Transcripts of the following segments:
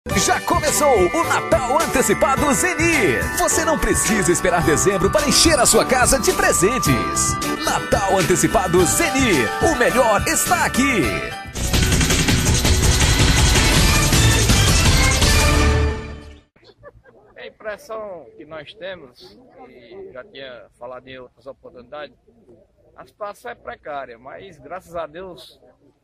Já começou o Natal Antecipado Zeni. Você não precisa esperar dezembro para encher a sua casa de presentes. Natal Antecipado Zeni. O melhor está aqui. A impressão que nós temos, e já tinha falado em outras oportunidades, a situação é precária, mas graças a Deus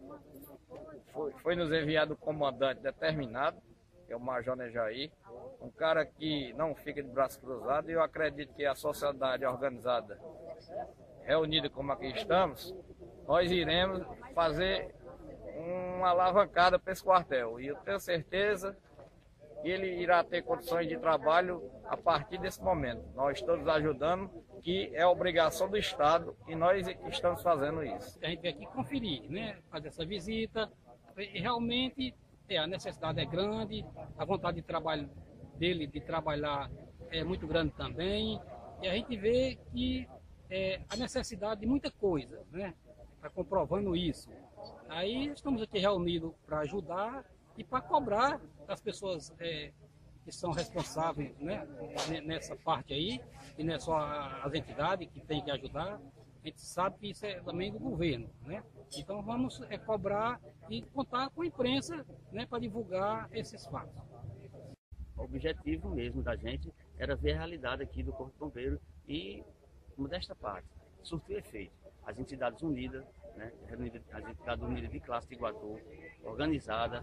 foi nos enviado um comandante determinado, que é o Major Nejaí, um cara que não fica de braço cruzado, e eu acredito que a sociedade organizada, reunida como aqui estamos, nós iremos fazer uma alavancada para esse quartel, e eu tenho certeza que ele irá ter condições de trabalho a partir desse momento. Nós todos ajudando, que é obrigação do Estado, e nós estamos fazendo isso. A gente veio aqui conferir, né? Fazer essa visita, e realmente a necessidade é grande, a vontade de trabalho dele de trabalhar é muito grande também, e a gente vê que a necessidade de muita coisa, né? Está comprovando isso. Aí estamos aqui reunidos para ajudar e para cobrar das pessoas que são responsáveis, né, nessa parte aí, e não é só as entidades que têm que ajudar. A gente sabe que isso é também do governo, né? Então vamos cobrar e contar com a imprensa, né, para divulgar esses fatos. O objetivo mesmo da gente era ver a realidade aqui do Corpo de Bombeiro e, modesta parte, surtiu efeito. As entidades unidas, né, as entidades unidas de classe de Iguatu, organizada,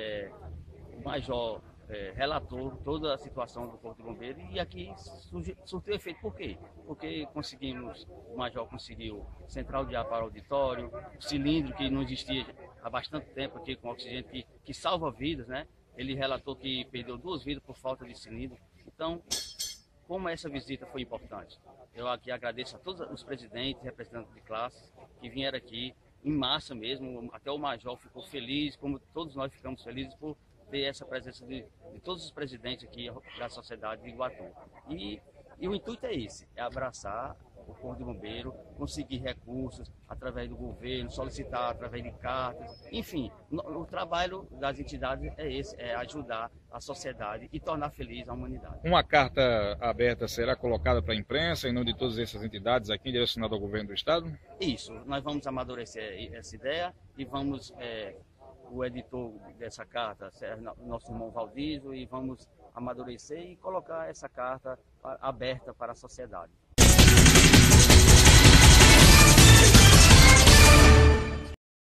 o Major relatou toda a situação do Corpo de Bombeiro e aqui surtiu efeito. Por quê? Porque o Major conseguiu central de ar para o auditório, cilindro que não existia há bastante tempo aqui com oxigênio, que salva vidas, né? Ele relatou que perdeu 2 vidas por falta de cilindro. Então, como essa visita foi importante? Eu aqui agradeço a todos os presidentes e representantes de classe que vieram aqui em massa mesmo, até o Major ficou feliz, como todos nós ficamos felizes por ter essa presença de todos os presidentes aqui da sociedade de Iguatu. E o intuito é esse, é abraçar o Corpo de Bombeiro, conseguir recursos através do governo, solicitar através de cartas, enfim, o trabalho das entidades é esse, é ajudar a sociedade e tornar feliz a humanidade. Uma carta aberta será colocada para a imprensa em nome de todas essas entidades aqui, direcionada ao governo do estado? Isso, nós vamos amadurecer essa ideia e vamos, o editor dessa carta, nosso irmão Valdísio, e vamos amadurecer e colocar essa carta aberta para a sociedade.